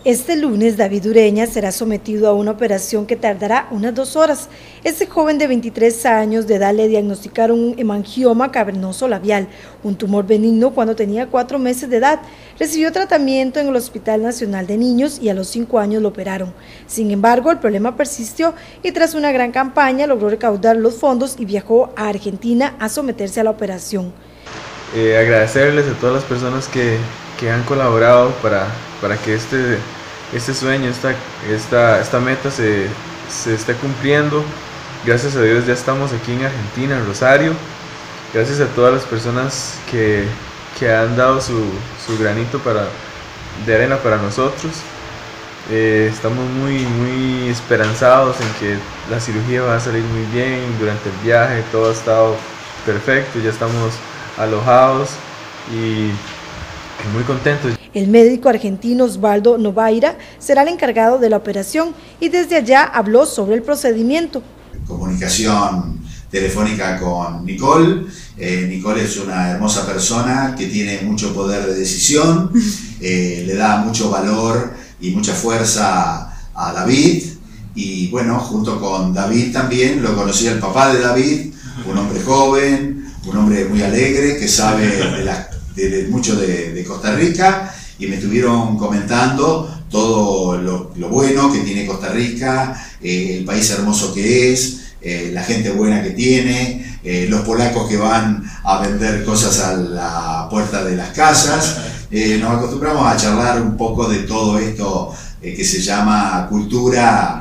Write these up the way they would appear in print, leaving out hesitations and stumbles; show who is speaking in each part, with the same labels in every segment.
Speaker 1: Este lunes, David Ureña será sometido a una operación que tardará unas 2 horas. Este joven de 23 años de edad le diagnosticaron un hemangioma cavernoso labial, un tumor benigno cuando tenía 4 meses de edad. Recibió tratamiento en el Hospital Nacional de Niños y a los 5 años lo operaron. Sin embargo, el problema persistió y tras una gran campaña logró recaudar los fondos y viajó a Argentina a someterse a la operación.
Speaker 2: Agradecerles a todas las personas que han colaborado para que este sueño, esta meta se esté cumpliendo. Gracias a Dios ya estamos aquí en Argentina, en Rosario. Gracias a todas las personas que han dado su granito de arena para nosotros. Estamos muy esperanzados en que la cirugía va a salir muy bien. Durante el viaje todo ha estado perfecto, ya estamos alojados y muy contentos.
Speaker 1: El médico argentino Osvaldo Novaira será el encargado de la operación y desde allá habló sobre el procedimiento.
Speaker 3: Comunicación telefónica con Nicole. Nicole es una hermosa persona que tiene mucho poder de decisión, le da mucho valor y mucha fuerza a David, y bueno, junto con David también lo conocí el papá de David, un hombre joven, un hombre muy alegre que sabe mucho de Costa Rica, y me estuvieron comentando todo lo bueno que tiene Costa Rica, el país hermoso que es, la gente buena que tiene, los polacos que van a vender cosas a la puerta de las casas. Nos acostumbramos a charlar un poco de todo esto que se llama cultura,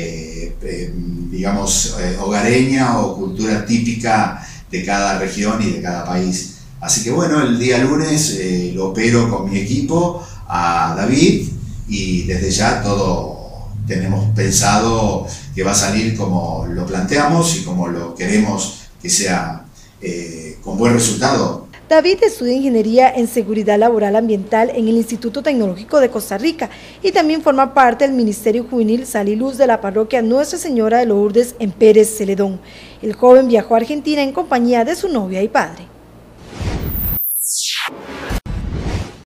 Speaker 3: digamos, hogareña o cultura típica de cada región y de cada país. Así que bueno, el día lunes lo opero con mi equipo a David, y desde ya todo tenemos pensado que va a salir como lo planteamos y como lo queremos que sea, con buen resultado.
Speaker 1: David estudia Ingeniería en Seguridad Laboral Ambiental en el Instituto Tecnológico de Costa Rica y también forma parte del Ministerio Juvenil Sal y Luz de la parroquia Nuestra Señora de Lourdes en Pérez Celedón. El joven viajó a Argentina en compañía de su novia y padre.